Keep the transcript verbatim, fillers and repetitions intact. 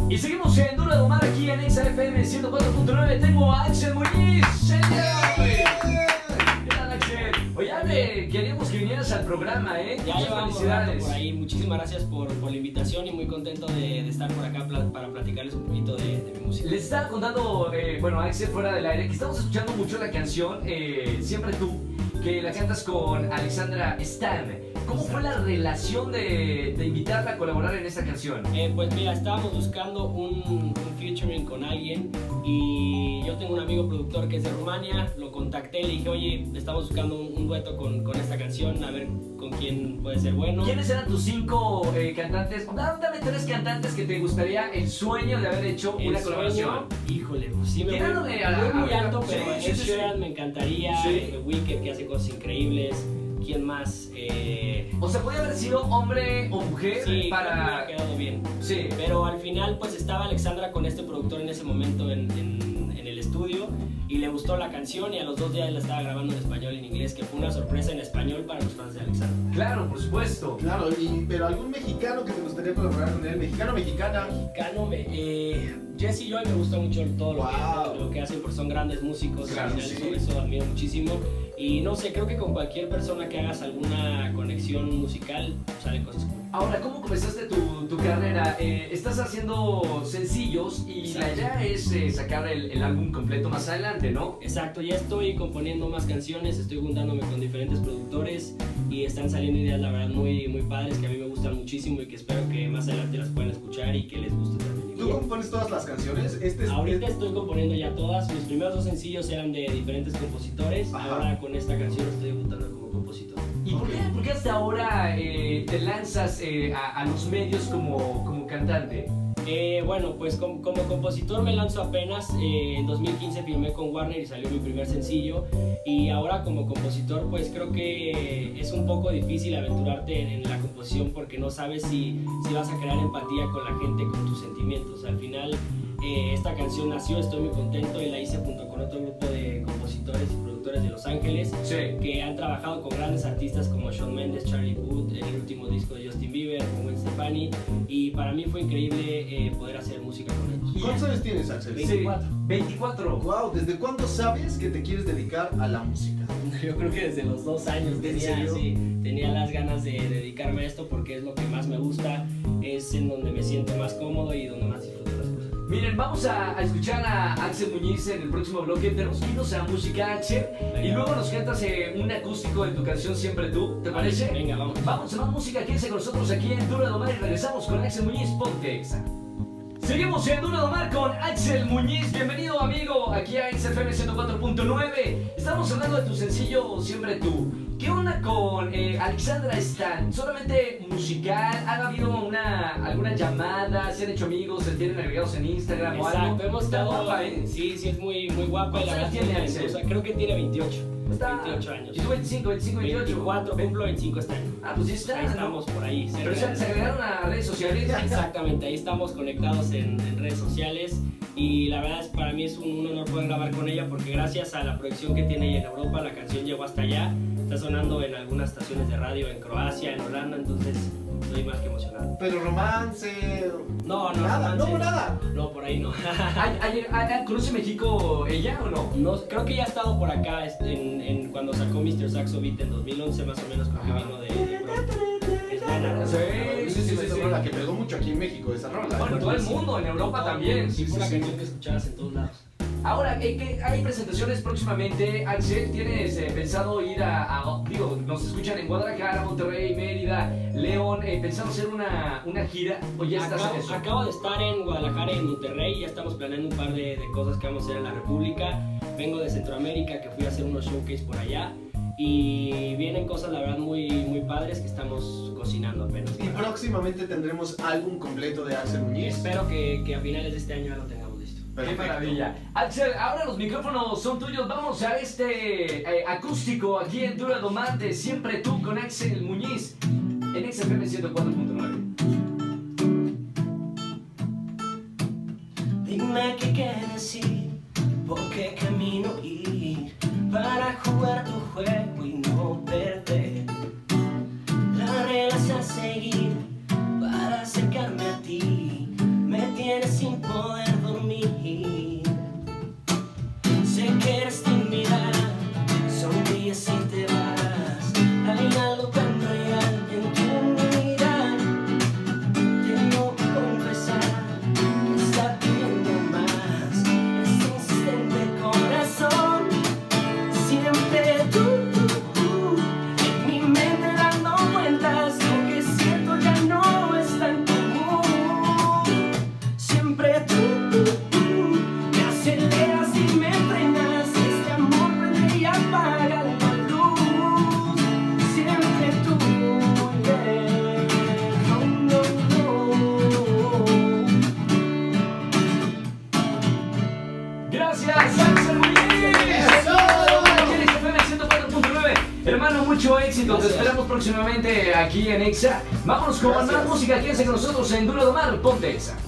Y seguimos en Duro de Domar aquí en Exa F M ciento cuatro punto nueve. Tengo a Axel Muñiz. ¿Qué tal, Axel? Oye, Ale, queríamos que vinieras al programa, ¿eh? Ya Muchas llevamos felicidades. por ahí. Muchísimas gracias por, por la invitación y muy contento de, de estar por acá pla- para platicarles un poquito de, de mi música. Les estaba contando, eh, bueno, Axel fuera del aire, que estamos escuchando mucho la canción eh, Siempre Tú, que la cantas con Alexandra Stan. ¿Cómo fue la relación de, de invitarla a colaborar en esta canción? Eh, pues mira, estábamos buscando un, un featuring con alguien y yo tengo un amigo productor que es de Rumania, lo contacté, le dije, oye, estamos buscando un, un dueto con, con esta canción, a ver con quién puede ser bueno. ¿Quiénes eran tus cinco eh, cantantes? Dame tres cantantes que te gustaría el sueño de haber hecho El una sueño, colaboración. híjole, pues sí me voy, Tirándole a la- voy muy a- alto, sí, pero sí, Ed sí, sí. Sheeran me encantaría, Sí. eh, Wicked que hace cosas increíbles, ¿quién más? Eh, O sea, podía haber sido hombre o mujer sí, para... creo que me ha quedado bien. Sí. Pero al final pues estaba Alexandra con este productor en ese momento en, en, en el estudio y le gustó la canción y a los dos días la estaba grabando en español y en inglés, que fue una sorpresa en español para los fans de Alexandra. Claro, por supuesto. Claro, y, pero algún mexicano que te gustaría colaborar con él, mexicano, mexicana. Mexicano, me, eh, Jesse Joy me gusta mucho todo lo, Wow. que, lo que hacen porque son grandes músicos, Claro, al final sí. sobre eso admiro muchísimo. Y no sé, creo que con cualquier persona que hagas alguna conexión musical salen cosas cool. Ahora, ¿cómo comenzaste tu, tu carrera? Eh, estás haciendo sencillos y Exacto. la idea es eh, sacar el, el álbum completo más adelante, ¿no? Exacto, ya estoy componiendo más canciones, estoy juntándome con diferentes productores y están saliendo ideas, la verdad, muy, muy padres que a mí me gustan muchísimo y que espero que más adelante las puedan escuchar y que les guste también. ¿Tú compones todas las canciones? Este es, Ahorita es- estoy componiendo ya todas, mis primeros dos sencillos eran de diferentes compositores, Ajá. ahora con esta canción estoy debutando como compositor. ¿Y por qué, por qué hasta ahora eh, te lanzas eh, a, a los medios como, como cantante? Eh, bueno, pues com- como compositor me lanzo apenas, eh, en dos mil quince firmé con Warner y salió mi primer sencillo y ahora como compositor pues creo que es un poco difícil aventurarte en, en la composición porque no sabes si, si vas a crear empatía con la gente, con tus sentimientos. Al final eh, esta canción nació, estoy muy contento y la hice junto con otro grupo de compositores y productores de Los Ángeles Sí. que han trabajado con grandes artistas como Shawn Mendes, Charlie Puth, en el último disco de Justin Bieber, con Gwen Stefani, y para mí fue increíble eh, poder hacer música con ellos. ¿Cuántos años tienes, Axel? veinticuatro. veinticuatro. Wow, ¿desde cuándo sabes que te quieres dedicar a la música? Yo creo que desde los dos años ¿En tenía, serio? sí, tenía las ganas de dedicarme a esto porque es lo que más me gusta, es en donde me siento más cómodo y donde más disfruto las cosas. Miren, vamos a, a escuchar a Axel Muñiz en el próximo bloque. Tenemos que irnos a música, Axel. Y luego nos cantas eh, un acústico de tu canción Siempre Tú. ¿Te parece? Venga, vamos. Vamos a más música. Quédense con nosotros aquí en Duro de Domar y regresamos con Axel Muñiz. Ponte Exa. Seguimos en Duro de Domar con Axel Muñiz. Bienvenido, amigo, aquí a Exa F M ciento cuatro punto nueve. Estamos hablando de tu sencillo Siempre Tú. ¿Qué onda con eh, Alexandra Stan? ¿Solamente musical? ¿Ha habido una, alguna llamada? ¿Se han hecho amigos? ¿Se tienen agregados en Instagram o algo? Exacto, hemos Está estado, guapa, ¿eh? sí, sí es muy, muy guapa y la ¿Cuántos verdad años es muy tiene, Axel? talentosa. Creo que tiene veintiocho. Está- veintiocho años. ¿Y tú veinticinco, veinticinco, veintiocho? veinticuatro, cumplo veinticinco este año. Ah, pues ya está, Ahí ¿no? estamos por ahí. Pero cerca. se, se agregaron a redes sociales. Exactamente, ahí estamos conectados en, en redes sociales y la verdad es para mí es un, un honor poder grabar con ella porque gracias a la proyección que tiene ella en Europa la canción llegó hasta allá, está sonando en algunas estaciones de radio en Croacia, en Holanda, entonces estoy más que emocionado. Pero romance... No, no, Nada, romance. no, nada. No, por ahí no. ¿Hay- hay- hay- ¿Conoce México ella o no? No, creo que ya ha estado por acá este, en, en- cuando sacó mister Saxo Beat en dos mil once más o menos, creo que vino de, de Europa. Es buena. Sí, sí, sí, sí, esa sí. rola que pegó mucho aquí en México, esa rola. Bueno, todo el mundo, en Europa también. Sí, Sí, fue una sí, canción sí. que escuchabas en todos lados. Ahora, ¿hay, que- hay presentaciones próximamente? Axel, ¿tienes eh, pensado ir a, a- digo, nos escuchan en Guadalajara, Monterrey, Mérida, León, eh, ¿pensado hacer una, una gira o ya estás Acabo, en eso? acabo de estar en Guadalajara y en Monterrey, ya estamos planeando un par de, de cosas que vamos a hacer en la República. Vengo de Centroamérica, que fui a hacer unos showcase por allá. Y vienen cosas, la verdad, muy, muy padres que estamos cocinando apenas. Y próximamente tendremos álbum completo de Axel Y Muñiz. espero que, que a finales de este año ya lo tengamos listo. ¡Qué Perfecto. maravilla! Axel, ahora los micrófonos son tuyos. Vamos a este eh, acústico aquí en Duro de Domar de Siempre Tú con Axel Muñiz en X F M ciento cuatro punto nueve. Dime qué quieres decir, por qué camino ir para jugar tu juego y no perder. La regla es a seguir para acercarme a ti, me tienes sin poder dormir. Sé que eres tímida, sonríes y te vas. Hay algo tan real en tu mirar. Tengo que confesar que está pidiendo más. Ese insistente corazón, siempre tú, tú, tú, en mi mente dando vueltas. Lo que siento ya no es tan común. Siempre tú, tú, tú, me aceleras y me frenas. Este amor prende y apaga la luz. Siempre tú, yeah. No, no, no. Gracias, Axel Muñiz. Aquí en X F M ciento cuatro punto nueve. Hermano, mucho éxito. Te Gracias. esperamos próximamente aquí en Exa. Vámonos con Gracias. más música. Quédense con nosotros en Duro de Omar. Ponte Exa.